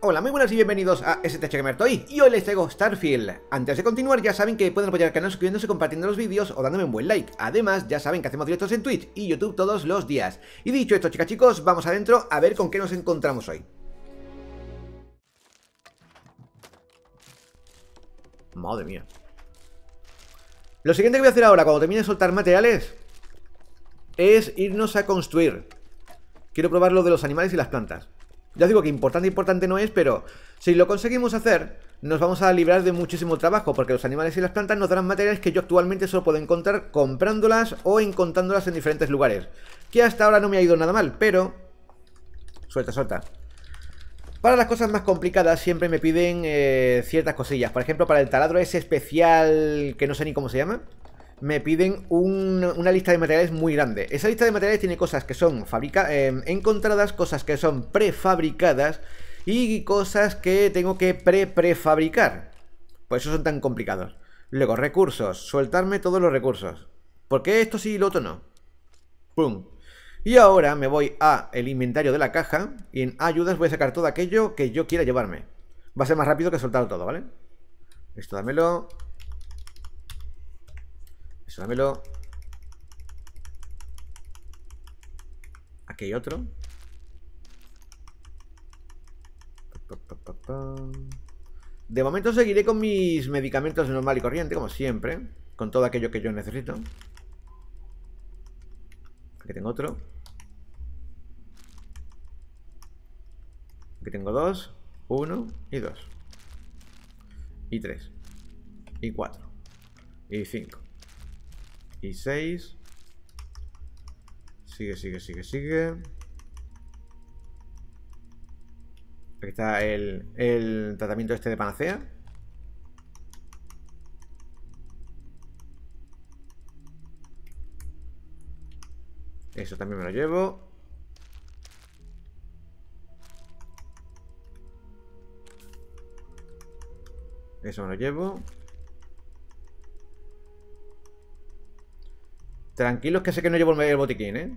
Hola, muy buenas y bienvenidos a STH Gamer Toy, y hoy les traigo Starfield. Antes de continuar, ya saben que pueden apoyar el canal suscribiéndose, compartiendo los vídeos o dándome un buen like. Además, ya saben que hacemos directos en Twitch y YouTube todos los días. Y dicho esto, chicas, chicos, vamos adentro a ver con qué nos encontramos hoy. Madre mía. Lo siguiente que voy a hacer ahora, cuando termine de soltar materiales, es irnos a construir. Quiero probar lo de los animales y las plantas. Ya digo que importante no es, pero si lo conseguimos hacer, nos vamos a librar de muchísimo trabajo, porque los animales y las plantas nos darán materiales que yo actualmente solo puedo encontrar comprándolas o encontrándolas en diferentes lugares. Que hasta ahora no me ha ido nada mal, pero... Suelta. Para las cosas más complicadas siempre me piden ciertas cosillas. Por ejemplo, para el taladro ese especial, que no sé ni cómo se llama, me piden una lista de materiales muy grande. Esa lista de materiales tiene cosas que son encontradas, cosas que son prefabricadas y cosas que tengo que prefabricar. Por eso son tan complicados. Luego, recursos. Sueltarme todos los recursos. ¿Por qué esto sí y lo otro no? ¡Pum! Y ahora me voy a el inventario de la caja y en ayudas voy a sacar todo aquello que yo quiera llevarme. Va a ser más rápido que soltarlo todo, ¿vale? Esto dámelo. Eso dámelo. Aquí hay otro. De momento seguiré con mis medicamentos normal y corriente, como siempre, con todo aquello que yo necesito. Aquí tengo otro. Aquí tengo 2, 1 y 2. Y 3. Y 4. Y 5. Y 6. Sigue. Aquí está el tratamiento este de panacea. Eso también me lo llevo. Eso me lo llevo. Tranquilos que sé que no llevo el botiquín, ¿eh?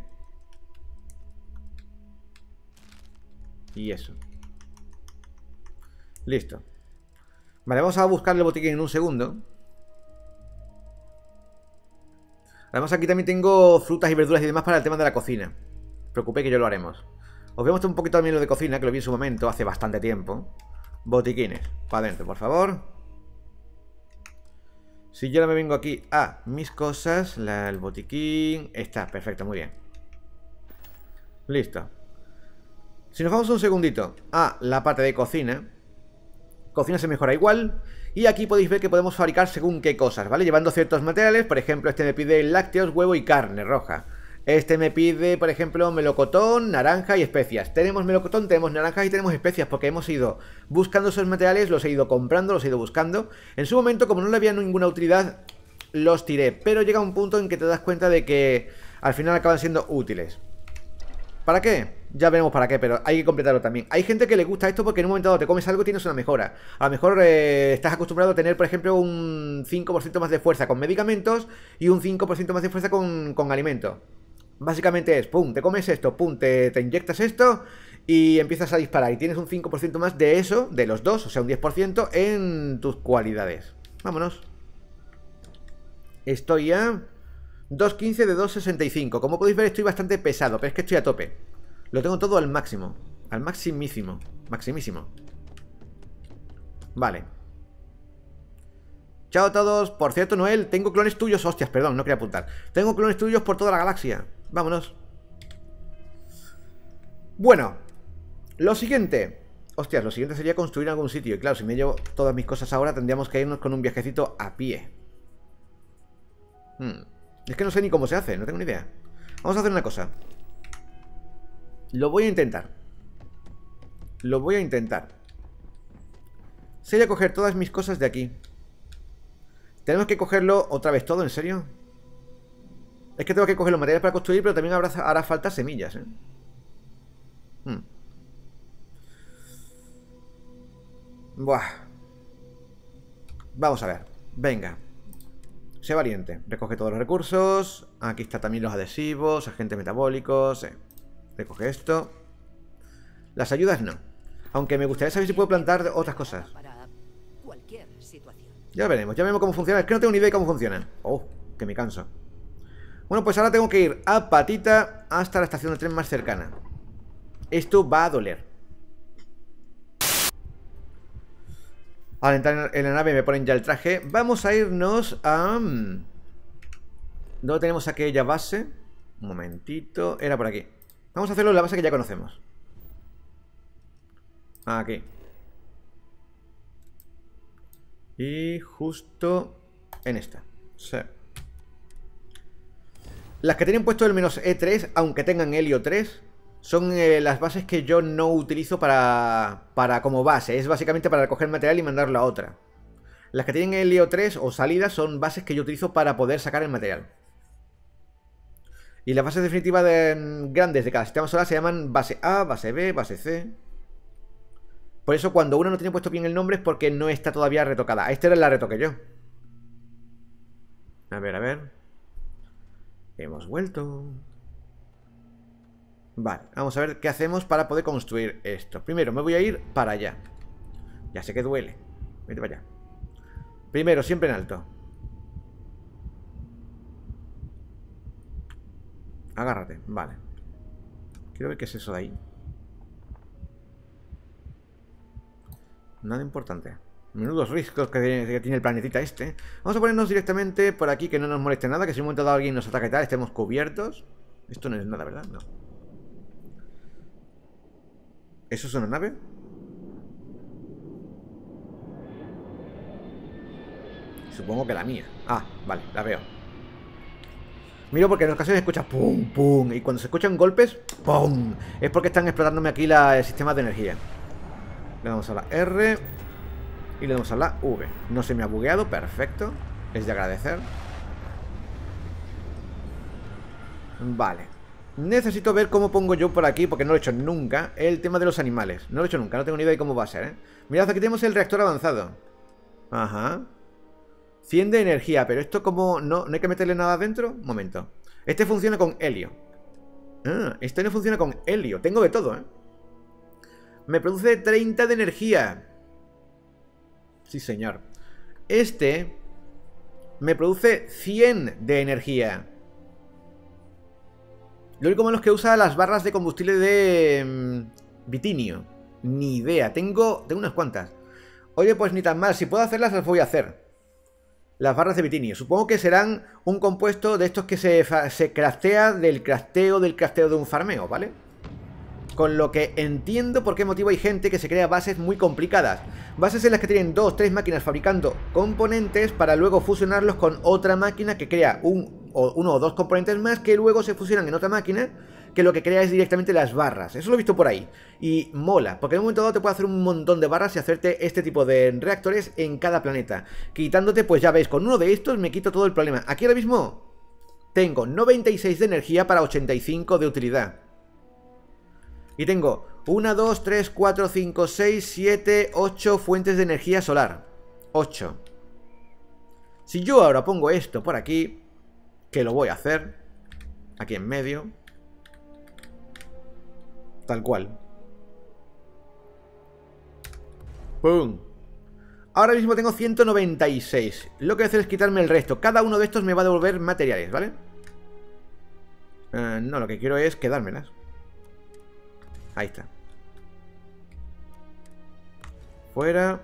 Y eso. Listo. Vale, vamos a buscar el botiquín en un segundo. Además aquí también tengo frutas y verduras y demás para el tema de la cocina. No os preocupéis que yo lo haremos. Os voy a mostrar un poquito también lo de cocina, que lo vi en su momento, hace bastante tiempo. Botiquines, para adentro, por favor. Si yo ahora me vengo aquí a mis cosas, el botiquín... Está, perfecto, muy bien. Listo. Si nos vamos un segundito a la parte de cocina, cocina se mejora igual. Y aquí podéis ver que podemos fabricar según qué cosas, ¿vale? Llevando ciertos materiales, por ejemplo, este me pide lácteos, huevo y carne roja. Este me pide, por ejemplo, melocotón, naranja y especias. Tenemos melocotón, tenemos naranjas y tenemos especias porque hemos ido buscando esos materiales, los he ido comprando, los he ido buscando. En su momento, como no le había ninguna utilidad, los tiré. Pero llega un punto en que te das cuenta de que al final acaban siendo útiles. ¿Para qué? Ya veremos para qué, pero hay que completarlo también. Hay gente que le gusta esto porque en un momento dado te comes algo y tienes una mejora. A lo mejor estás acostumbrado a tener, por ejemplo, un 5% más de fuerza con medicamentos y un 5% más de fuerza con alimento. Básicamente es, pum, te comes esto, pum, te inyectas esto y empiezas a disparar. Y tienes un 5% más de eso, de los dos, o sea, un 10% en tus cualidades. Vámonos. Estoy a 2.15 de 2.65. Como podéis ver, estoy bastante pesado, pero es que estoy a tope. Lo tengo todo al máximo. Al maximísimo. Maximísimo. Vale. Chao a todos. Por cierto, Noel, tengo clones tuyos. Hostias, perdón, no quería apuntar. Tengo clones tuyos por toda la galaxia. Vámonos. Bueno, lo siguiente. Hostias, lo siguiente sería construir algún sitio. Y claro, si me llevo todas mis cosas ahora, tendríamos que irnos con un viajecito a pie. Es que no sé ni cómo se hace, no tengo ni idea. Vamos a hacer una cosa. Lo voy a intentar. Sería coger todas mis cosas de aquí. Tenemos que cogerlo otra vez todo, ¿en serio? Es que tengo que coger los materiales para construir, pero también hará falta semillas, ¿eh? Buah. Vamos a ver. Venga. Sé valiente. Recoge todos los recursos. Aquí está también los adhesivos, agentes metabólicos. Recoge esto. Las ayudas no. Aunque me gustaría saber si puedo plantar otras cosas. Para cualquier situación. Ya veremos cómo funciona. Es que no tengo ni idea de cómo funciona. Oh, que me canso. Bueno, pues ahora tengo que ir a patita hasta la estación de tren más cercana. Esto va a doler. Al entrar en la nave me ponen ya el traje. Vamos a irnos a... ¿Dónde tenemos aquella base? Un momentito. Era por aquí. Vamos a hacerlo en la base que ya conocemos. Aquí. Y justo en esta. Sí. Las que tienen puesto el menos E3, aunque tengan helio 3, son las bases que yo no utilizo para como base. Es básicamente para recoger material y mandarlo a otra. Las que tienen helio 3 o salidas son bases que yo utilizo para poder sacar el material. Y las bases definitivas grandes de cada sistema solar se llaman base A, base B, base C. Por eso cuando uno no tiene puesto bien el nombre es porque no está todavía retocada. Esta era la retoque yo. A ver. Hemos vuelto. Vale, vamos a ver qué hacemos para poder construir esto. Primero me voy a ir para allá. Ya sé que duele. Vete para allá. Primero, siempre en alto. Agárrate, vale. Quiero ver qué es eso de ahí. Nada importante. Menudos riscos que tiene el planetita este. Vamos a ponernos directamente por aquí, que no nos moleste nada. Que si en un momento dado alguien nos ataca y tal, estemos cubiertos. Esto no es nada, ¿verdad? No. ¿Eso es una nave? Supongo que la mía. Ah, vale, la veo. Miro porque en ocasiones se escucha pum, pum. Y cuando se escuchan golpes, pum. Es porque están explotándome aquí el sistema de energía. Le damos a la R y le damos a la V. No se me ha bugueado, perfecto. Es de agradecer. Vale. Necesito ver cómo pongo yo por aquí, porque no lo he hecho nunca, el tema de los animales. No lo he hecho nunca, no tengo ni idea de cómo va a ser, ¿eh? Mirad, aquí tenemos el reactor avanzado. Ajá. 100 de energía, pero esto como... ¿No hay que meterle nada adentro? Un momento. Este funciona con helio. Ah, este no funciona con helio. Tengo de todo, ¿eh? Me produce 30 de energía. Sí, señor. Este me produce 100 de energía. Lo único malo es que usa las barras de combustible de vitinio. Ni idea. Tengo unas cuantas. Oye, pues ni tan mal. Si puedo hacerlas, las voy a hacer. Las barras de vitinio. Supongo que serán un compuesto de estos que se craftea del crafteo de un farmeo, ¿vale? Con lo que entiendo por qué motivo hay gente que se crea bases muy complicadas. Bases en las que tienen 2, 3 máquinas fabricando componentes para luego fusionarlos con otra máquina que crea uno o dos componentes más que luego se fusionan en otra máquina que lo que crea es directamente las barras. Eso lo he visto por ahí. Y mola, porque en un momento dado te puede hacer un montón de barras y hacerte este tipo de reactores en cada planeta. Quitándote, pues ya veis, con uno de estos me quito todo el problema. Aquí ahora mismo tengo 96 de energía para 85 de utilidad. Y tengo 1, 2, 3, 4, 5, 6, 7, 8 fuentes de energía solar. 8. Si yo ahora pongo esto por aquí, que lo voy a hacer, aquí en medio, tal cual. ¡Pum! Ahora mismo tengo 196. Lo que voy a hacer es quitarme el resto. Cada uno de estos me va a devolver materiales, ¿vale? No, lo que quiero es quedármelas. Ahí está. Fuera.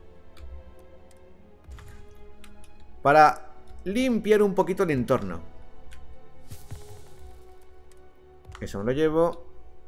Para limpiar un poquito el entorno. Eso me lo llevo.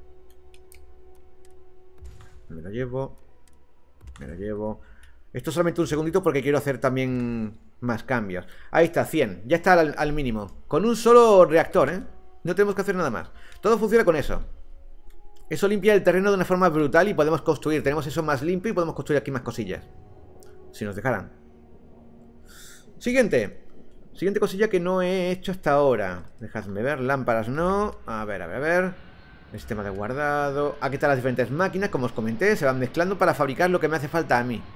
Me lo llevo. Me lo llevo. Esto solamente un segundito porque quiero hacer también más cambios. Ahí está, 100. Ya está al mínimo. Con un solo reactor, ¿eh? No tenemos que hacer nada más. Todo funciona con eso. Eso limpia el terreno de una forma brutal y podemos construir. Tenemos eso más limpio y podemos construir aquí más cosillas. Si nos dejaran. Siguiente. Siguiente cosilla que no he hecho hasta ahora. Dejadme ver. Lámparas no. A ver. Sistema de guardado. Aquí están las diferentes máquinas. Como os comenté, se van mezclando para fabricar lo que me hace falta a mí.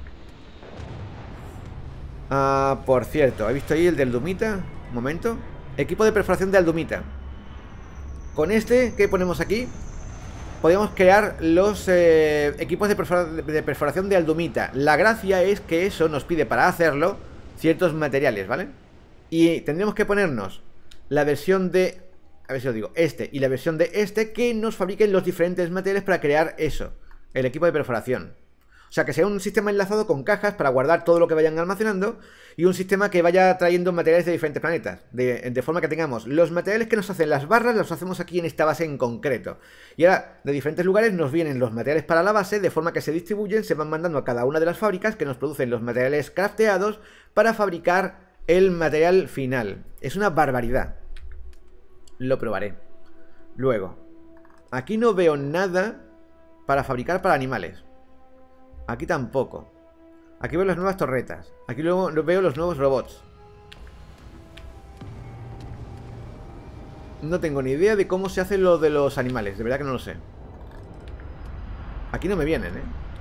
Por cierto, ¿he visto ahí el del Dumita? Un momento. Equipo de perforación de Aldumita. Con este, ¿qué ponemos aquí? podíamos crear los equipos de perforación de aldumita. La gracia es que eso nos pide para hacerlo ciertos materiales, ¿vale? Y tendríamos que ponernos la versión de... A ver si lo digo, este y la versión de este, que nos fabriquen los diferentes materiales para crear eso, el equipo de perforación. O sea, que sea un sistema enlazado con cajas para guardar todo lo que vayan almacenando, y un sistema que vaya trayendo materiales de diferentes planetas, de forma que tengamos los materiales que nos hacen las barras, los hacemos aquí en esta base en concreto. Y ahora, de diferentes lugares nos vienen los materiales para la base, de forma que se distribuyen, se van mandando a cada una de las fábricas que nos producen los materiales crafteados para fabricar el material final. Es una barbaridad. Lo probaré. Luego, aquí no veo nada para fabricar para animales. Aquí tampoco. Aquí veo las nuevas torretas. Aquí luego veo los nuevos robots. No tengo ni idea de cómo se hace lo de los animales. De verdad que no lo sé. Aquí no me vienen, ¿eh?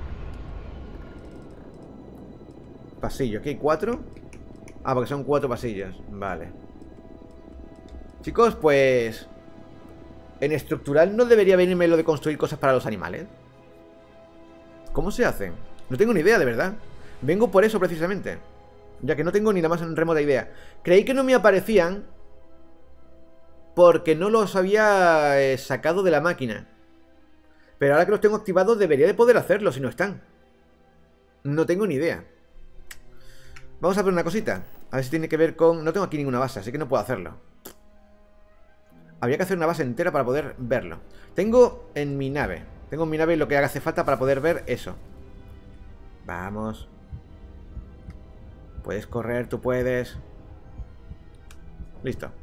Pasillo. Aquí hay 4. Ah, porque son 4 pasillos. Vale. Chicos, pues... En estructural no debería venirme lo de construir cosas para los animales. ¿Cómo se hacen? No tengo ni idea, de verdad. Vengo por eso precisamente, ya que no tengo ni la más remota idea. Creí que no me aparecían porque no los había sacado de la máquina. Pero ahora que los tengo activados debería de poder hacerlo si no están. No tengo ni idea. Vamos a ver una cosita. A ver si tiene que ver con... No tengo aquí ninguna base, así que no puedo hacerlo. Habría que hacer una base entera para poder verlo. Tengo en mi nave lo que hace falta para poder ver eso. Vamos. Puedes correr, tú puedes. Listo.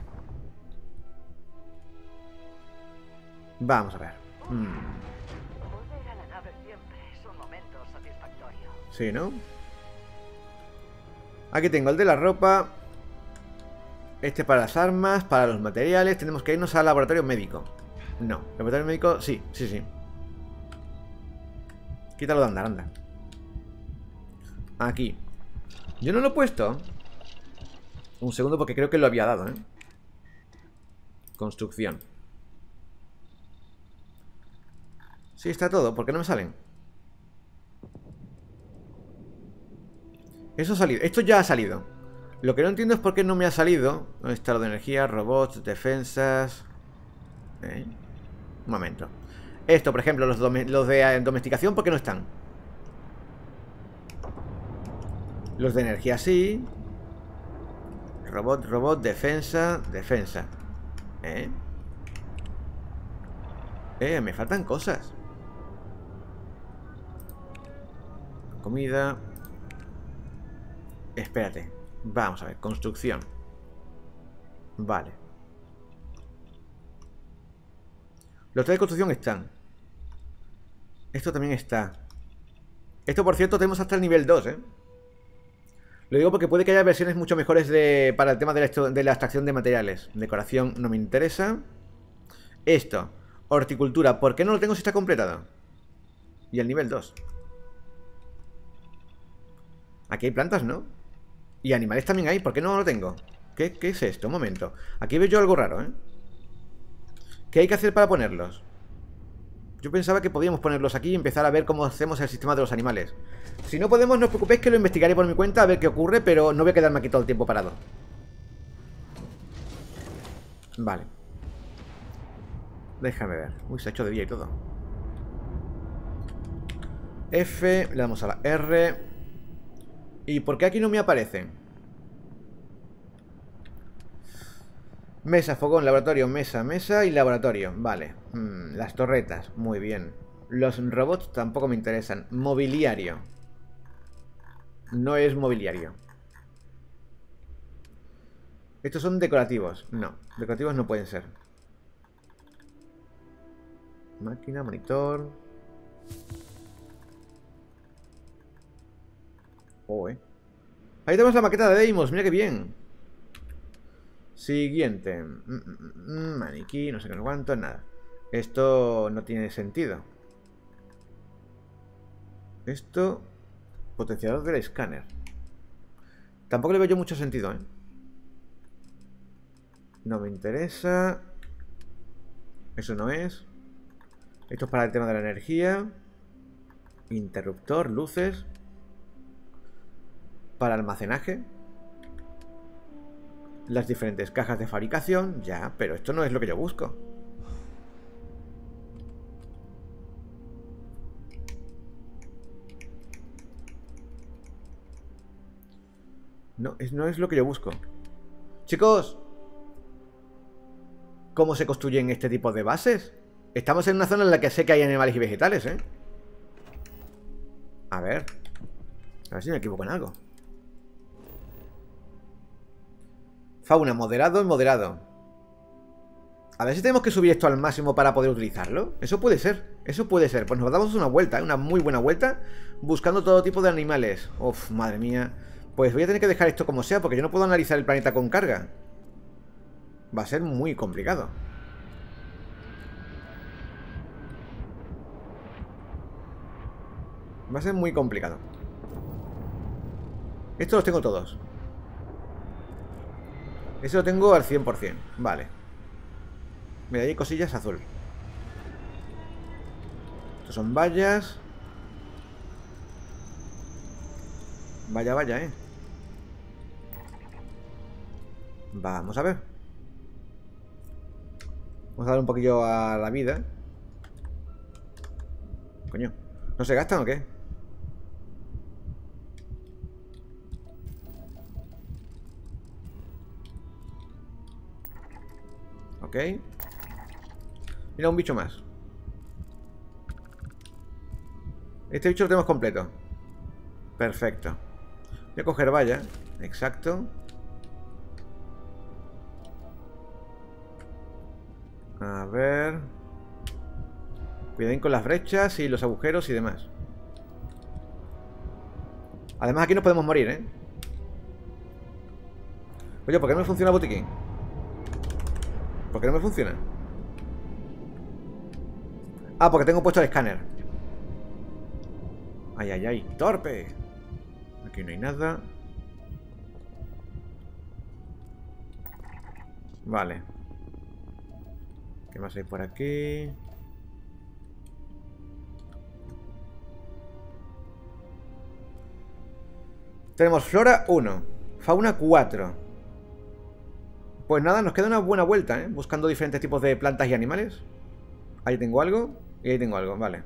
Vamos a ver. Volver a la nave siempre es un momento satisfactorio. Sí, ¿no? Aquí tengo el de la ropa. Este para las armas, para los materiales. Tenemos que irnos al laboratorio médico. No, laboratorio médico, sí. Quítalo de andar, anda. Aquí. Yo no lo he puesto. Un segundo porque creo que lo había dado, ¿eh? Construcción. Sí, está todo. ¿Por qué no me salen? Eso ha salido. Esto ya ha salido. Lo que no entiendo es por qué no me ha salido. ¿Dónde está lo de energía? Robots, defensas. Un momento. Esto, por ejemplo, los de domesticación, ¿por qué no están? Los de energía sí. Robot, defensa. Me faltan cosas. Comida. Espérate. Vamos a ver, construcción. Vale. Los tres de construcción están. Esto también está. Esto, por cierto, tenemos hasta el nivel 2, ¿eh? Lo digo porque puede que haya versiones mucho mejores para el tema de la extracción de materiales. Decoración no me interesa. Esto, horticultura, ¿por qué no lo tengo si está completado? Y el nivel 2. Aquí hay plantas, ¿no? Y animales también hay, ¿por qué no lo tengo? ¿Qué es esto? Un momento. Aquí veo yo algo raro, ¿eh? ¿Qué hay que hacer para ponerlos? Yo pensaba que podíamos ponerlos aquí y empezar a ver cómo hacemos el sistema de los animales. Si no podemos, no os preocupéis que lo investigaré por mi cuenta a ver qué ocurre, pero no voy a quedarme aquí todo el tiempo parado. Vale. Déjame ver. Uy, se ha hecho de día y todo. F, le damos a la R. ¿Y por qué aquí no me aparecen? Mesa, fogón, laboratorio, mesa y laboratorio. Vale. Las torretas, muy bien. Los robots tampoco me interesan. Mobiliario. No es mobiliario. Estos son decorativos. No, decorativos no pueden ser. Máquina, monitor. Ahí tenemos la maqueta de Deimos, mira qué bien. Siguiente. Maniquí, no sé qué, no cuánto, nada. Esto no tiene sentido. Esto... Potenciador del escáner. Tampoco le veo yo mucho sentido, ¿eh? No me interesa. Eso no es. Esto es para el tema de la energía. Interruptor, luces. Para almacenaje. Las diferentes cajas de fabricación. Ya, pero esto no es lo que yo busco. No es lo que yo busco. Chicos, ¿cómo se construyen este tipo de bases? Estamos en una zona en la que sé que hay animales y vegetales, ¿eh? A ver si me equivoco en algo. Fauna, moderado y moderado. A ver si tenemos que subir esto al máximo para poder utilizarlo. Eso puede ser, eso puede ser. Pues nos damos una vuelta, ¿eh? Una muy buena vuelta, buscando todo tipo de animales. Uf, madre mía. Pues voy a tener que dejar esto como sea, porque yo no puedo analizar el planeta con carga. Va a ser muy complicado. Va a ser muy complicado. Estos los tengo todos. Ese lo tengo al 100%. Vale. Mira, hay cosillas azul. Estos son vallas. Vaya, vaya, Vamos a ver. Vamos a dar un poquillo a la vida. Coño, ¿no se gastan o qué? Ok. Mira, un bicho más. Este bicho lo tenemos completo. Perfecto. Voy a coger valla. Exacto. A ver. Cuidadín con las brechas y los agujeros y demás. Además aquí no podemos morir, ¿eh? Oye, ¿por qué no me funciona el botiquín? ¿Por qué no me funciona? Ah, porque tengo puesto el escáner. Ay, ay, ay, torpe. Aquí no hay nada. Vale. ¿Qué más hay por aquí? Tenemos flora 1, fauna 4. Pues nada, nos queda una buena vuelta, ¿eh? Buscando diferentes tipos de plantas y animales. Ahí tengo algo y ahí tengo algo, vale.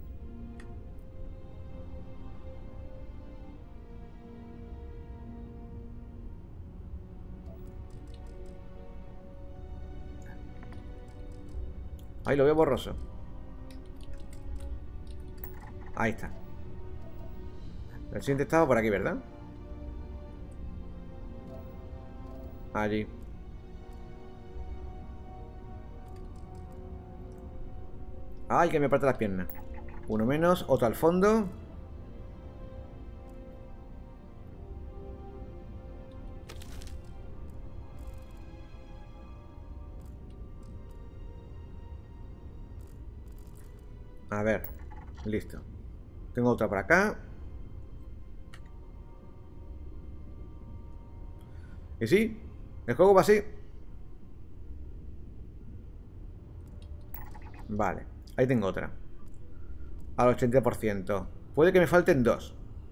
Ahí lo veo borroso. Ahí está. El siguiente estaba por aquí, ¿verdad? Allí. Ay, que me parte las piernas. Uno menos, otro al fondo. A ver, listo. Tengo otra por acá. Y sí, el juego va así. Vale, ahí tengo otra. Al 80%. Puede que me falten dos.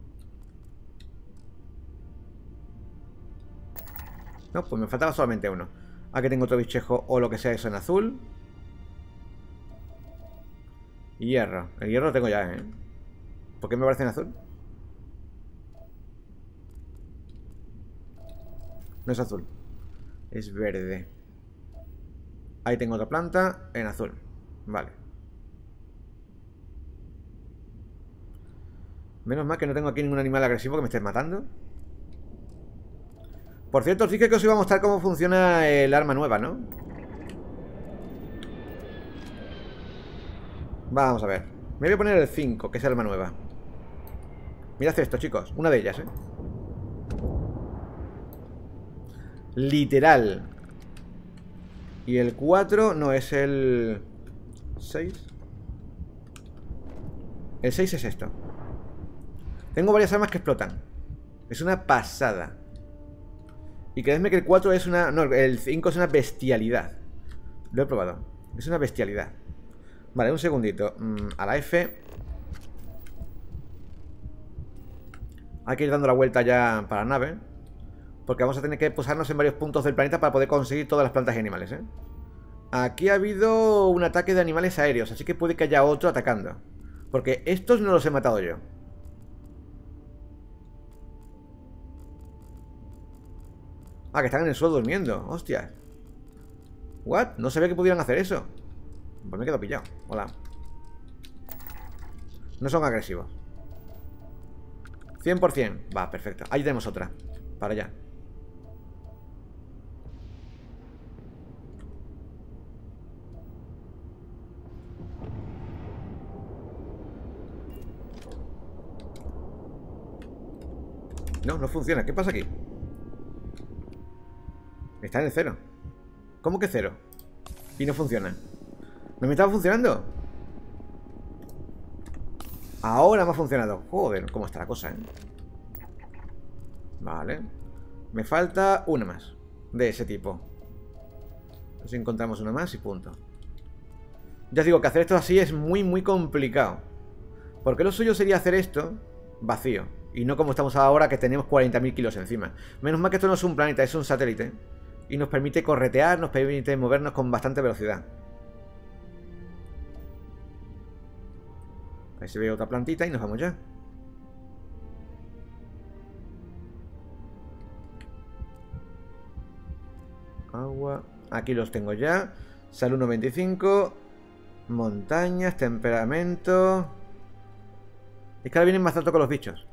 No, pues me faltaba solamente uno. Aquí tengo otro bichejo o lo que sea eso en azul. Hierro. El hierro lo tengo ya, ¿eh? ¿Por qué me parece en azul? No es azul. Es verde. Ahí tengo otra planta en azul. Vale. Menos mal que no tengo aquí ningún animal agresivo que me esté matando. Por cierto, os dije que os iba a mostrar cómo funciona el arma nueva, ¿no? Vamos a ver. Me voy a poner el 5, que es el arma nueva. Mirad esto, chicos. Una de ellas, ¿eh? Literal. Y el 4 no es el 6. El 6 es esto. Tengo varias armas que explotan. Es una pasada. Y creedme que el 4 es una... No, el 5 es una bestialidad. Lo he probado. Es una bestialidad. Vale, un segundito. A la F. Hay que ir dando la vuelta ya para la nave. Porque vamos a tener que posarnos en varios puntos del planeta para poder conseguir todas las plantas y animales, ¿eh? Aquí ha habido un ataque de animales aéreos, así que puede que haya otro atacando. Porque estos no los he matado yo. Ah, que están en el suelo durmiendo. Hostias. ¿What? No sabía que pudieran hacer eso. Pues me quedo pillado. Hola. No son agresivos. 100%. Va, perfecto. Ahí tenemos otra. Para allá. No, no funciona. ¿Qué pasa aquí? Está en el 0. ¿Cómo que 0? Y no funciona. ¿No me estaba funcionando? Ahora me ha funcionado. Joder, cómo está la cosa, ¿eh? Vale. Me falta una más. De ese tipo. A ver si encontramos una más y punto. Ya os digo que hacer esto así es muy complicado. Porque lo suyo sería hacer esto vacío. Y no como estamos ahora, que tenemos 40.000 kilos encima. Menos mal que esto no es un planeta, es un satélite. Y nos permite corretear, nos permite movernos con bastante velocidad. Ahí se ve otra plantita y nos vamos ya. Agua. Aquí los tengo ya. Salud 95. Montañas, temperamento. Es que ahora vienen más alto con los bichos.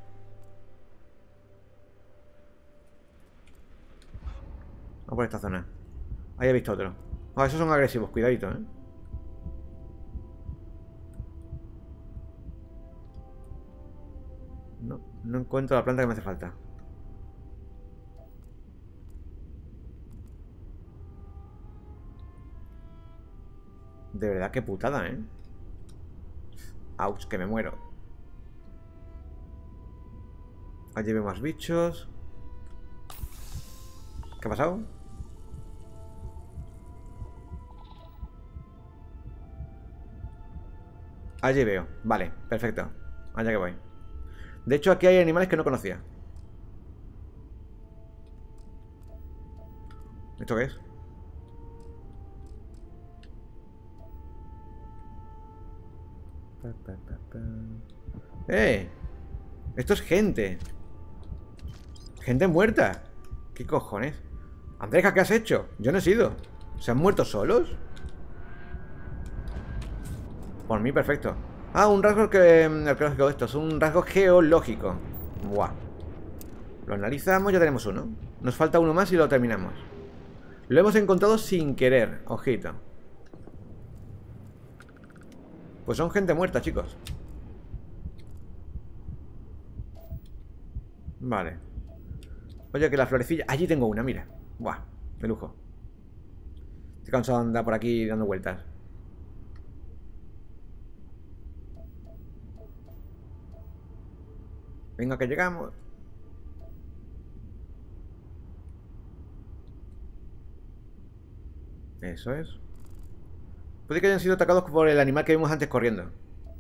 Vamos por esta zona. Ahí he visto otro. Ah, esos son agresivos, cuidadito, ¿eh? No encuentro la planta que me hace falta. De verdad, qué putada, ¿eh? Ouch, que me muero. Allí veo más bichos. ¿Qué ha pasado? Allí veo. Vale, perfecto. Allá que voy. De hecho, aquí hay animales que no conocía. ¿Esto qué es? ¡Eh! Esto es gente. Gente muerta. ¿Qué cojones? Andreja, ¿qué has hecho? Yo no he sido. ¿Se han muerto solos? Por mí, perfecto. Ah, un rasgo arqueológico de esto. Es un rasgo geológico. Buah. Lo analizamos, ya tenemos uno. Nos falta uno más y lo terminamos. Lo hemos encontrado sin querer. Ojito. Pues son gente muerta, chicos. Vale. Oye, que la florecilla... Allí tengo una, mira. Buah, de lujo. Estoy cansado de andar por aquí dando vueltas. Venga, que llegamos. Eso es. Puede que hayan sido atacados por el animal que vimos antes corriendo.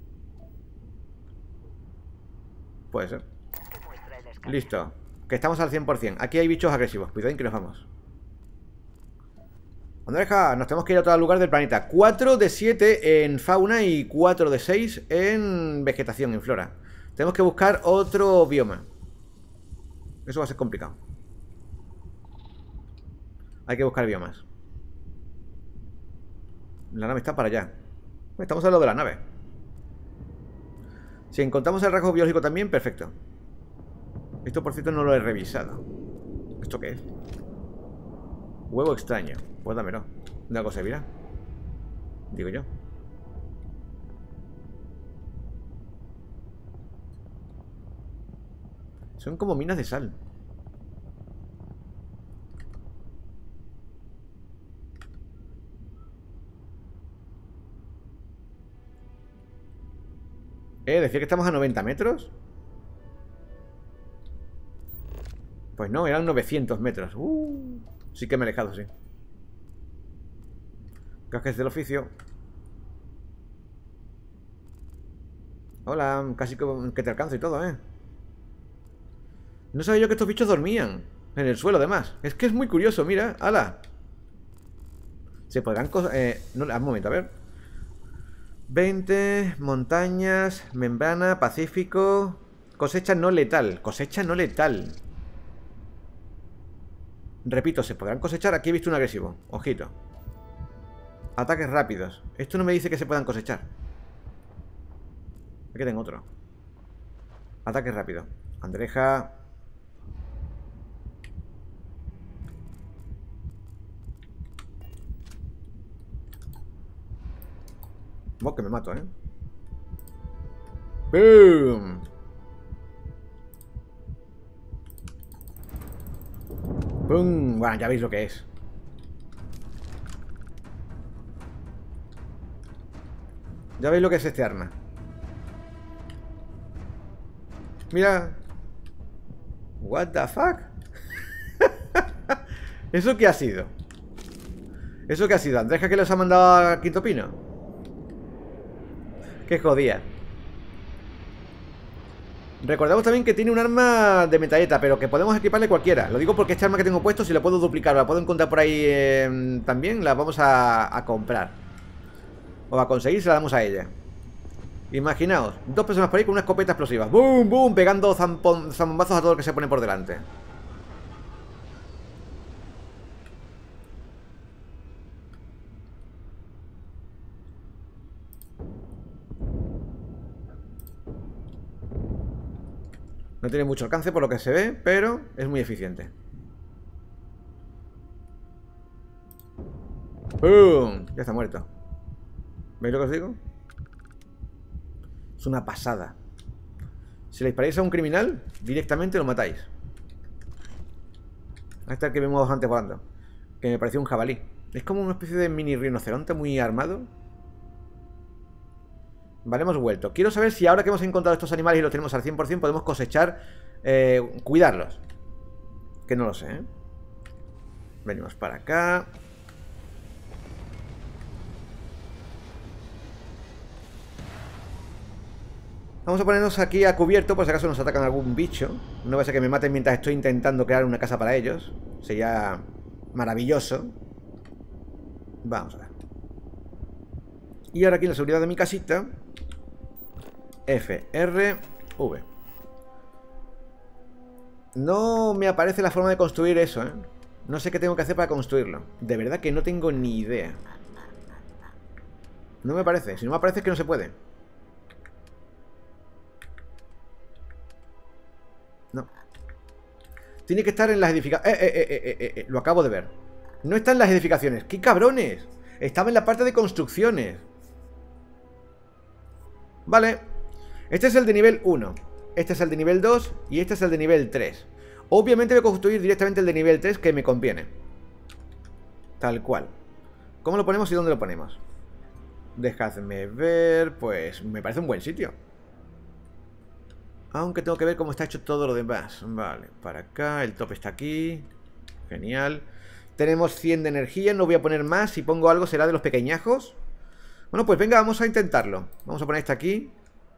Puede ser. Listo. Que estamos al 100%. Aquí hay bichos agresivos. Cuidado que nos vamos. Andreja, nos tenemos que ir a otro lugar del planeta. 4 de 7 en fauna y 4 de 6 en vegetación, en flora. Tenemos que buscar otro bioma. Eso va a ser complicado. Hay que buscar biomas. La nave está para allá. Estamos al lado de la nave. Si encontramos el rasgo biológico también, perfecto. Esto, por cierto, no lo he revisado. ¿Esto qué es? Huevo extraño. Pues dámelo. De algo servirá. Digo yo. Son como minas de sal. Decía que estamos a 90 metros. Pues no, eran 900 metros. Sí que me he alejado, sí. Gajes del oficio. Hola, casi que te alcanzo y todo, ¿eh? No sabía yo que estos bichos dormían. En el suelo, además. Es que es muy curioso, mira. ¡Hala! Se podrán cosas... no, un momento, a ver. 20, montañas, membrana, pacífico... Cosecha no letal. Cosecha no letal. Repito, se podrán cosechar. Aquí he visto un agresivo. Ojito. Ataques rápidos. Esto no me dice que se puedan cosechar. Aquí tengo otro. Ataque rápido. Andreja. Oh, que me mato, ¿eh? ¡Boom! ¡Pum! Bueno, ya veis lo que es. Ya veis lo que es este arma. Mira. What the fuck? ¿Eso qué ha sido? ¿Eso qué ha sido? ¿Andreja que los ha mandado a Quinto Pino? Qué jodía. Recordamos también que tiene un arma de metralleta, pero que podemos equiparle cualquiera. Lo digo porque esta arma que tengo puesto, si la puedo duplicar o la puedo encontrar por ahí también, la vamos a comprar. O a conseguir, se la damos a ella. Imaginaos, dos personas por ahí con una escopeta explosiva. ¡Bum, bum! Pegando zambombazos a todo lo que se pone por delante. No tiene mucho alcance por lo que se ve, pero es muy eficiente. ¡Bum! Ya está muerto. ¿Veis lo que os digo? Es una pasada. Si le disparáis a un criminal, directamente lo matáis. Ahí está el que vimos antes volando, que me pareció un jabalí. Es como una especie de mini rinoceronte muy armado. Vale, hemos vuelto. Quiero saber si ahora que hemos encontrado estos animales y los tenemos al 100% podemos cosechar, cuidarlos. Que no lo sé, ¿eh? Venimos para acá. Vamos a ponernos aquí a cubierto por si acaso nos atacan algún bicho. No va a ser que me maten mientras estoy intentando crear una casa para ellos. Sería maravilloso. Vamos a ver. Y ahora aquí en la seguridad de mi casita, F, R, V. No me aparece la forma de construir eso, ¿eh? No sé qué tengo que hacer para construirlo. De verdad que no tengo ni idea. No me aparece. Si no me aparece es que no se puede. No. Tiene que estar en las edificaciones. Lo acabo de ver. No está en las edificaciones. ¡Qué cabrones! Estaba en la parte de construcciones. Vale. Este es el de nivel 1. Este es el de nivel 2. Y este es el de nivel 3. Obviamente voy a construir directamente el de nivel 3, que me conviene. Tal cual. ¿Cómo lo ponemos y dónde lo ponemos? Dejadme ver. Pues me parece un buen sitio. Aunque tengo que ver cómo está hecho todo lo demás. Vale, para acá, el top está aquí. Genial. Tenemos 100 de energía, no voy a poner más. Si pongo algo será de los pequeñajos. Bueno, pues venga, vamos a intentarlo. Vamos a poner este aquí.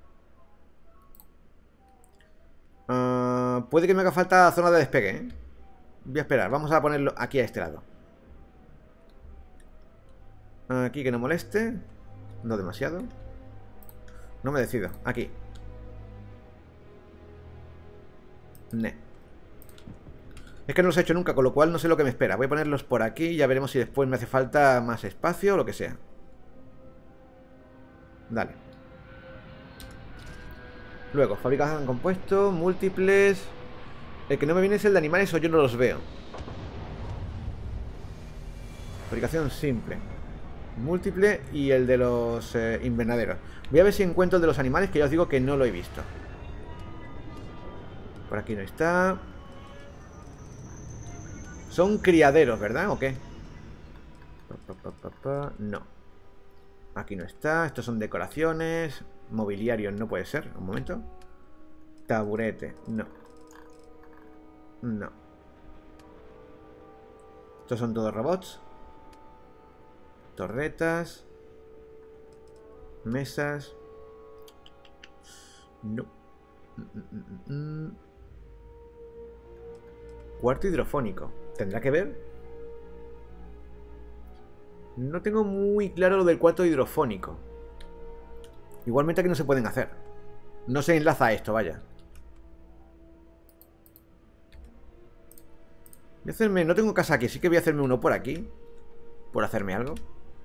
Puede que me haga falta zona de despegue, ¿eh? Voy a esperar, vamos a ponerlo aquí a este lado. Aquí que no moleste. No demasiado. No me decido, aquí. Es que no los he hecho nunca, con lo cual no sé lo que me espera. Voy a ponerlos por aquí y ya veremos si después me hace falta más espacio o lo que sea. Dale. Luego, fabricación compuesto, múltiples. El que no me viene es el de animales o yo no los veo. Fabricación simple, múltiple y el de los invernaderos. Voy a ver si encuentro el de los animales, que ya os digo que no lo he visto. Por aquí no está. Son criaderos, ¿verdad? ¿O qué? No. Aquí no está. Estos son decoraciones. Mobiliario no puede ser. Un momento. Taburete. No. No. Estos son todos robots. Torretas. Mesas. No. Cuarto hidrofónico. ¿Tendrá que ver? No tengo muy claro lo del cuarto hidrofónico. Igualmente aquí no se pueden hacer. No se enlaza a esto, vaya. Voy a hacerme... No tengo casa aquí, sí que voy a hacerme uno por aquí. Por hacerme algo.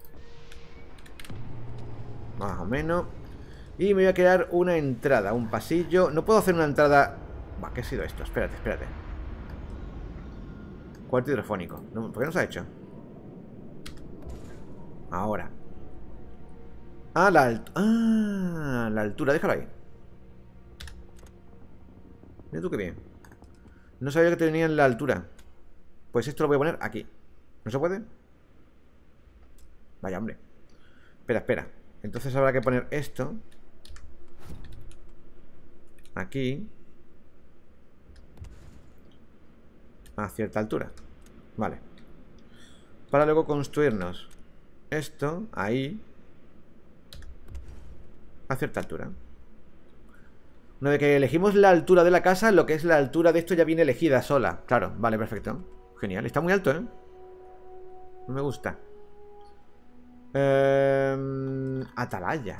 Más o menos. Y me voy a crear una entrada, un pasillo. No puedo hacer una entrada... Va, ¿qué ha sido esto? Espérate, espérate. Cuarto hidrofónico. ¿Por qué no se ha hecho? Ahora. Ah, la altura, déjalo ahí. Mira tú qué bien. No sabía que tenían la altura. Pues esto lo voy a poner aquí. ¿No se puede? Vaya, hombre. Espera, espera. Entonces habrá que poner esto aquí a cierta altura. Vale. Para luego construirnos esto ahí a cierta altura. Una vez que elegimos la altura de la casa, lo que es la altura de esto ya viene elegida sola. Claro, vale, perfecto. Genial, está muy alto, ¿eh? No me gusta. Atalaya.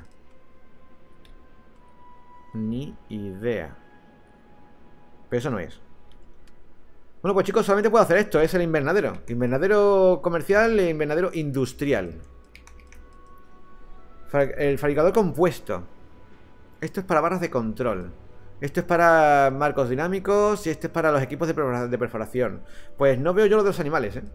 Ni idea. Pero eso no es. Bueno, pues chicos, solamente puedo hacer esto. Es el invernadero. Invernadero comercial e invernadero industrial. El fabricador compuesto. Esto es para barras de control. Esto es para marcos dinámicos. Y este es para los equipos de perforación. Pues no veo yo lo de los animales, ¿eh?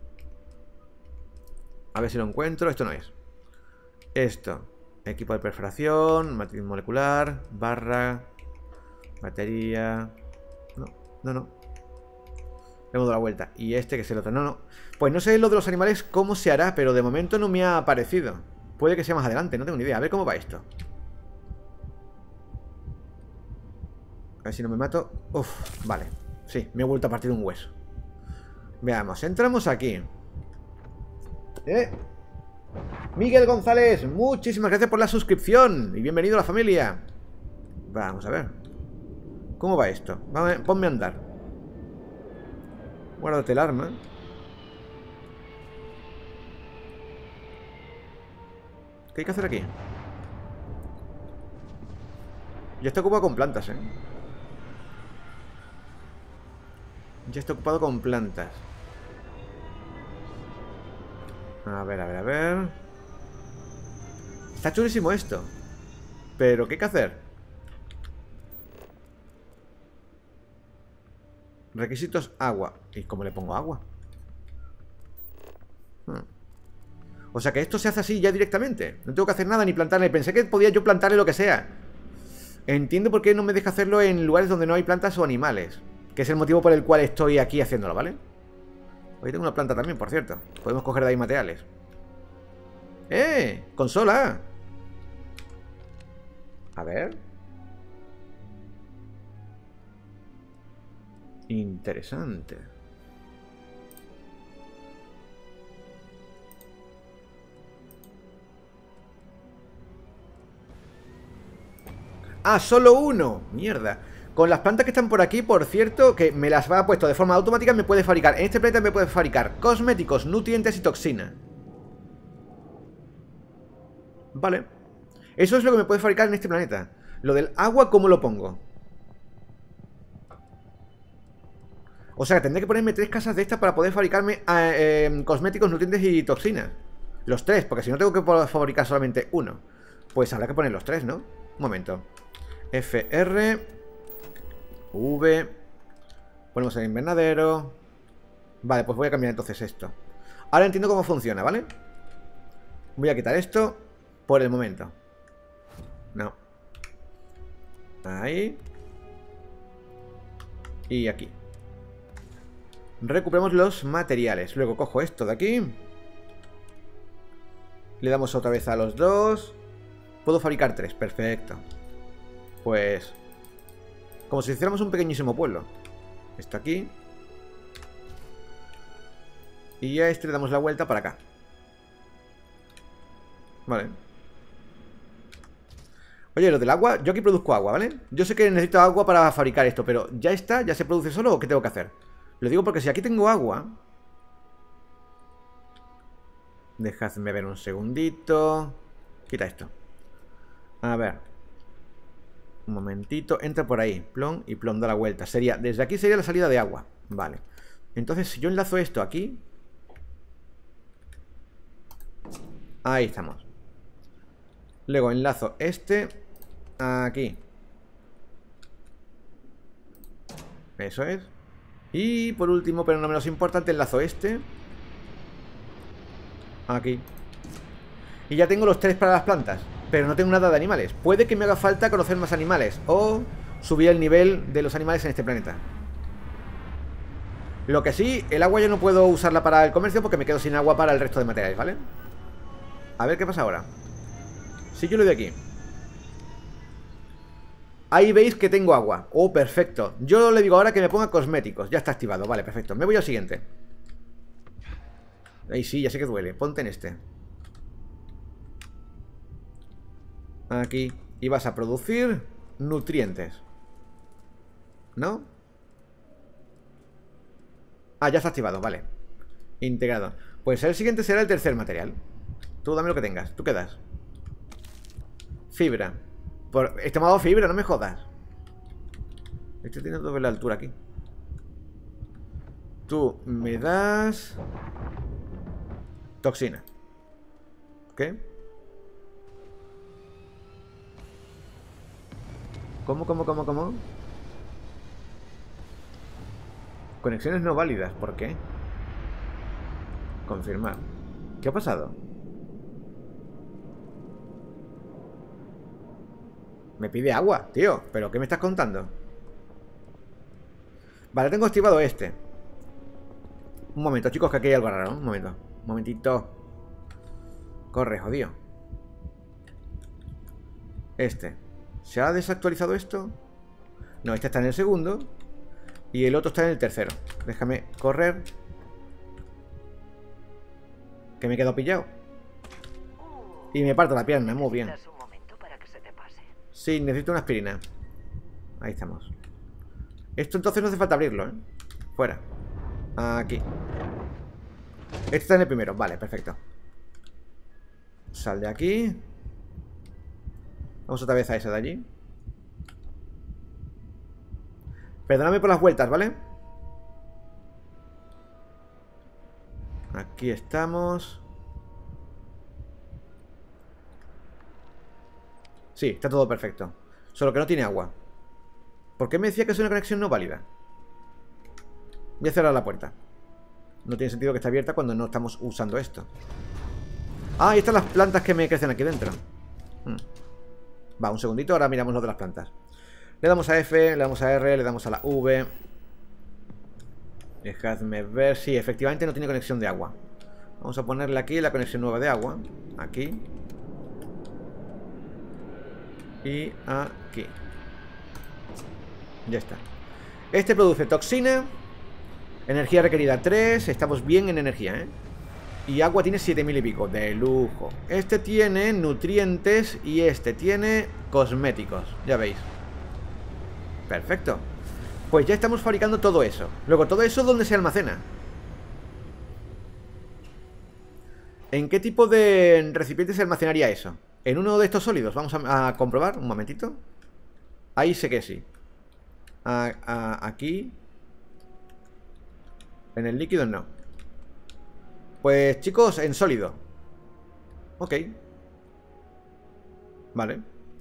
A ver si lo encuentro. Esto no es. Esto. Equipo de perforación. Matriz molecular. Barra. Batería. No, no, no. Le hemos dado la vuelta. Y este que es el otro. No, no. Pues no sé lo de los animales cómo se hará. Pero de momento no me ha aparecido. Puede que sea más adelante. No tengo ni idea. A ver cómo va esto. A ver si no me mato. Uf, vale. Sí, me he vuelto a partir un hueso. Veamos, entramos aquí. Miguel González, muchísimas gracias por la suscripción. Y bienvenido a la familia. Vamos a ver. ¿Cómo va esto? Ponme a andar. Guárdate el arma. ¿Qué hay que hacer aquí? Ya está ocupado con plantas, ¿eh? Ya está ocupado con plantas. A ver, a ver, a ver. Está chulísimo esto. Pero, ¿qué hay que hacer? Requisitos agua. ¿Y cómo le pongo agua? O sea que esto se hace así ya directamente. No tengo que hacer nada ni plantarle. Pensé que podía yo plantarle lo que sea. Entiendo por qué no me deja hacerlo en lugares donde no hay plantas o animales. Que es el motivo por el cual estoy aquí haciéndolo, ¿vale? Hoy tengo una planta también, por cierto. Podemos coger de ahí materiales. ¡Consola! A ver. Interesante. ¡Ah, solo uno! ¡Mierda! Con las plantas que están por aquí, por cierto, que me las ha puesto de forma automática, me puede fabricar. En este planeta me puede fabricar cosméticos, nutrientes y toxina. Vale. Eso es lo que me puede fabricar en este planeta. Lo del agua, ¿cómo lo pongo? O sea, tendré que ponerme 3 casas de estas para poder fabricarme cosméticos, nutrientes y toxinas. Los 3, porque si no tengo que fabricar solamente uno. Pues habrá que poner los 3, ¿no? Un momento. FR V. Ponemos el invernadero. Vale, pues voy a cambiar entonces esto. Ahora entiendo cómo funciona, ¿vale? Voy a quitar esto por el momento. No. Ahí. Y aquí. Recuperamos los materiales. Luego cojo esto de aquí. Le damos otra vez a los 2. Puedo fabricar 3, perfecto. Pues como si hiciéramos un pequeñísimo pueblo. Esto aquí. Y a este le damos la vuelta para acá. Vale. Oye, lo del agua, yo aquí produzco agua, ¿vale? Yo sé que necesito agua para fabricar esto, pero ¿ya está? ¿Ya se produce solo o qué tengo que hacer? Lo digo porque si aquí tengo agua... Dejadme ver un segundito. Quita esto. A ver. Un momentito. Entra por ahí. Plom y plom, da la vuelta. Sería, desde aquí sería la salida de agua. Vale. Entonces, si yo enlazo esto aquí... Ahí estamos. Luego enlazo este aquí. Eso es. Y por último, pero no menos importante, enlazo este aquí. Y ya tengo los 3 para las plantas, pero no tengo nada de animales. Puede que me haga falta conocer más animales o subir el nivel de los animales en este planeta. Lo que sí, el agua yo no puedo usarla para el comercio porque me quedo sin agua para el resto de materiales, ¿vale? A ver qué pasa ahora. Si yo le doy aquí, ahí veis que tengo agua. Oh, perfecto. Yo le digo ahora que me ponga cosméticos. Ya está activado, vale, perfecto. Me voy al siguiente. Ahí sí, ya sé que duele. Ponte en este. Aquí. Y vas a producir nutrientes, ¿no? Ah, ya está activado, vale. Integrado. Pues el siguiente será el tercer material. Tú dame lo que tengas, tú quedas. Fibra. Este me ha dado fibra, no me jodas. Este tiene doble la altura aquí. Tú me das toxina. ¿Qué? ¿Cómo? Conexiones no válidas, ¿por qué? Confirmar. ¿Qué ha pasado? Me pide agua, tío. ¿Pero qué me estás contando? Vale, tengo activado este. Un momento, chicos, que aquí hay algo raro. Un momento. Un momentito. Corre, jodido. Este. ¿Se ha desactualizado esto? No, este está en el segundo. Y el otro está en el tercero. Déjame correr. Que me he quedado pillado. Y me parto la pierna, muy bien. Sí, necesito una aspirina. Ahí estamos. Esto entonces no hace falta abrirlo, ¿eh? Fuera. Aquí. Este está en el primero, vale, perfecto. Sal de aquí. Vamos otra vez a esa de allí. Perdóname por las vueltas, ¿vale? Aquí estamos. Sí, está todo perfecto. Solo que no tiene agua. ¿Por qué me decía que es una conexión no válida? Voy a cerrar la puerta. No tiene sentido que esté abierta cuando no estamos usando esto. Ah, ahí están las plantas que me crecen aquí dentro. Va, un segundito, ahora miramos lo de las plantas. Le damos a F, le damos a R, le damos a la V. Dejadme ver. Sí, efectivamente no tiene conexión de agua. Vamos a ponerle aquí la conexión nueva de agua. Aquí. Y aquí. Ya está. Este produce toxina. Energía requerida 3. Estamos bien en energía, ¿eh? Y agua tiene 7000 y pico. De lujo. Este tiene nutrientes. Y este tiene cosméticos. Ya veis. Perfecto. Pues ya estamos fabricando todo eso. Luego, ¿todo eso dónde se almacena? ¿En qué tipo de recipiente se almacenaría eso? ¿En uno de estos sólidos? Vamos a comprobar. Un momentito. Ahí sé que sí. Aquí. En el líquido no. Pues chicos, en sólido. Ok. Vale.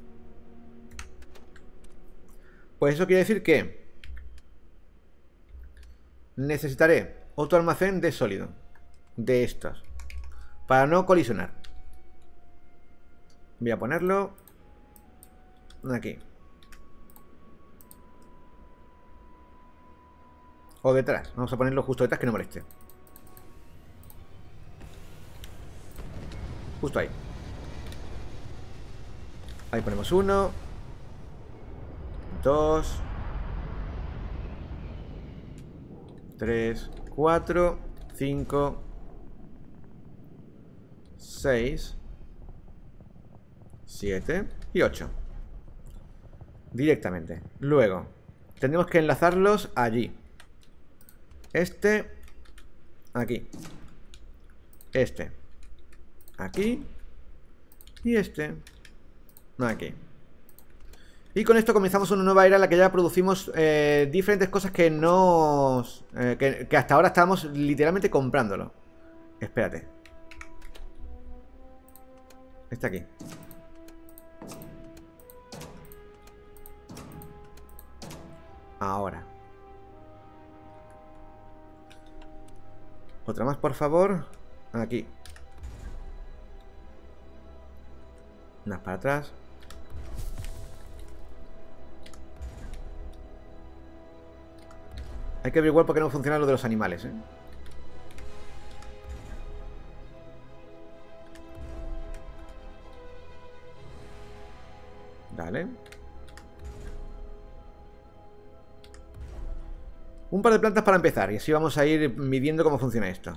Pues eso quiere decir que necesitaré otro almacén de sólido. De estos. Para no colisionar. Voy a ponerlo aquí. O detrás. Vamos a ponerlo justo detrás que no moleste. Justo ahí. Ahí ponemos 1, 2, 3, 4, 5, 6, 7 y 8. Directamente. Luego, tendremos que enlazarlos allí. Este. Aquí. Este. Aquí. Y este. Aquí. Y con esto comenzamos una nueva era en la que ya producimos diferentes cosas que nos... que hasta ahora estábamos literalmente comprándolo. Espérate. Este aquí. Ahora. Otra más, por favor. Aquí. Unas para atrás. Hay que averiguar por qué no funciona lo de los animales, ¿eh? Dale. Un par de plantas para empezar. Y así vamos a ir midiendo cómo funciona esto.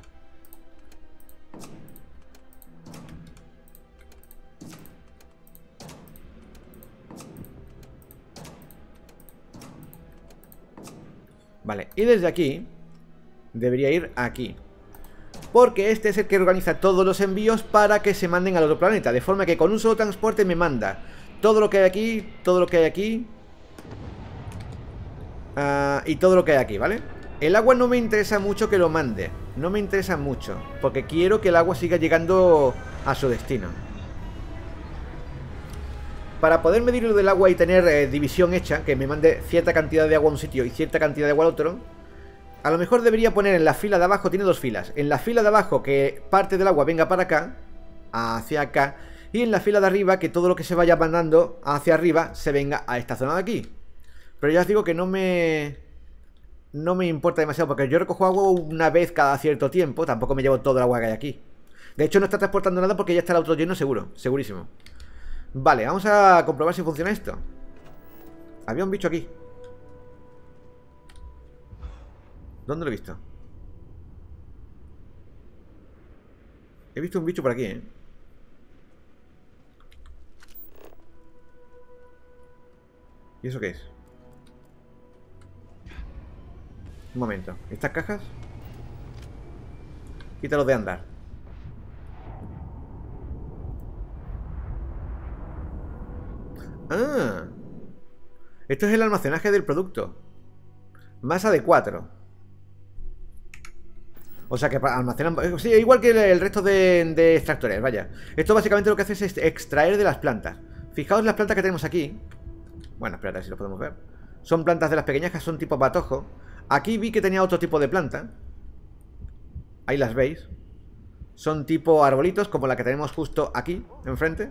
Vale, y desde aquí debería ir aquí, porque este es el que organiza todos los envíos para que se manden al otro planeta. De forma que con un solo transporte me manda todo lo que hay aquí, todo lo que hay aquí y todo lo que hay aquí, ¿vale? El agua no me interesa mucho que lo mande. No me interesa mucho, porque quiero que el agua siga llegando a su destino. Para poder medir lo del agua y tener división hecha, que me mande cierta cantidad de agua a un sitio y cierta cantidad de agua al otro, a lo mejor debería poner en la fila de abajo, tiene dos filas. En la fila de abajo que parte del agua venga para acá, hacia acá, y en la fila de arriba que todo lo que se vaya mandando hacia arriba se venga a esta zona de aquí. Pero ya os digo que no me importa demasiado, porque yo recojo agua una vez cada cierto tiempo, tampoco me llevo todo el agua que hay aquí. De hecho no está transportando nada porque ya está el auto lleno seguro, segurísimo. Vale, vamos a comprobar si funciona esto. Había un bicho aquí. ¿Dónde lo he visto? He visto un bicho por aquí, ¿eh? ¿Y eso qué es? Un momento. ¿Estas cajas? Quítalo de andar. Ah. Esto es el almacenaje del producto. Masa de 4. O sea que almacenan... Sí, igual que el resto de extractores, vaya. Esto básicamente lo que hace es extraer de las plantas. Fijaos las plantas que tenemos aquí. Bueno, espérate a ver si lo podemos ver. Son plantas de las pequeñas que son tipo batojo. Aquí vi que tenía otro tipo de planta. Ahí las veis. Son tipo arbolitos, como la que tenemos justo aquí, enfrente.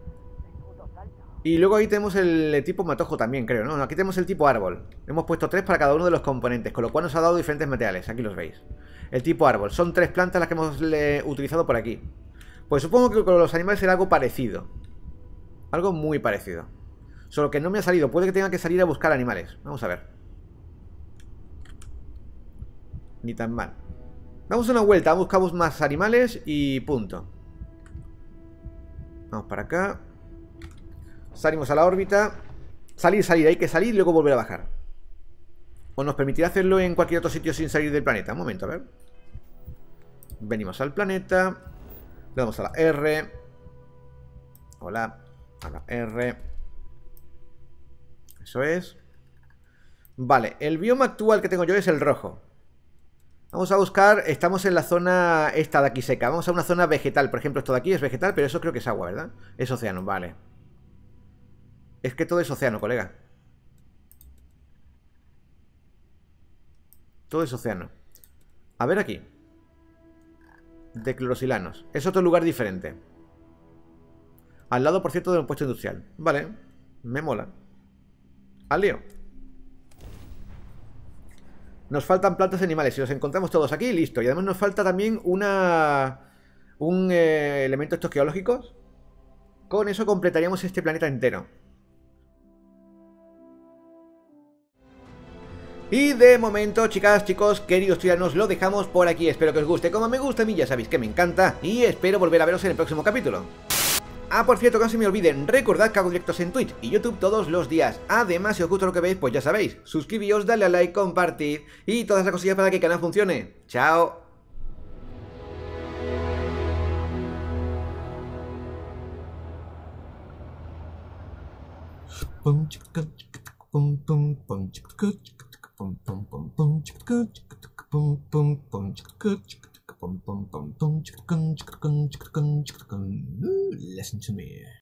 Y luego ahí tenemos el tipo matojo también, creo, ¿no? Aquí tenemos el tipo árbol. Hemos puesto 3 para cada uno de los componentes, con lo cual nos ha dado diferentes materiales. Aquí los veis. El tipo árbol. Son 3 plantas las que hemos utilizado por aquí. Pues supongo que con los animales será algo parecido. Algo muy parecido. Solo que no me ha salido. Puede que tenga que salir a buscar animales. Vamos a ver. Ni tan mal. Damos una vuelta, buscamos más animales y punto. Vamos para acá. Salimos a la órbita. Salir, hay que salir y luego volver a bajar. O nos permitirá hacerlo en cualquier otro sitio sin salir del planeta. Un momento, a ver. Venimos al planeta. Le damos a la R. Hola. A la R. Eso es. Vale, el bioma actual que tengo yo es el rojo. Vamos a buscar, estamos en la zona esta de aquí seca. Vamos a una zona vegetal, por ejemplo, esto de aquí es vegetal, pero eso creo que es agua, ¿verdad? Es océano, vale. Es que todo es océano, colega. Todo es océano. A ver aquí. De clorosilanos. Es otro lugar diferente. Al lado, por cierto, de un puesto industrial. Vale, me mola. Al lío. Nos faltan plantas y animales. Si los encontramos todos aquí, listo. Y además nos falta también un elemento estos geológicos. Con eso completaríamos este planeta entero. Y de momento, chicas, chicos, queridos tiranos, lo dejamos por aquí. Espero que os guste como me gusta a mí, ya sabéis que me encanta. Y espero volver a veros en el próximo capítulo. Ah, por cierto, que no se me olviden, recordad que hago directos en Twitch y YouTube todos los días. Además, si os gusta lo que veis, pues ya sabéis, suscribíos, dale a like, compartid y todas las cosillas para que el canal funcione. ¡Chao! Listen to me.